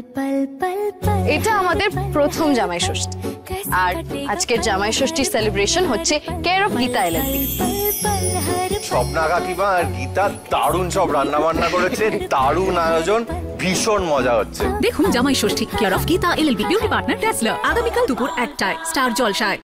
এটা আমাদের প্রথম জামাই ষষ্ঠী, আর আজকের জামাই ষষ্ঠীর সেলিব্রেশন হচ্ছে care of Gita LL.B। Swapna কাকিমা আর গীতা দারুণ সব রান্না বান্না করেছে, দারুণ আয়োজন, ভীষণ মজা হচ্ছে। দেখুন Jamai Shashthi care of Gita LL.B beauty partner Tesla আগামীকাল দুপুর 1টায় স্টার জলসায়।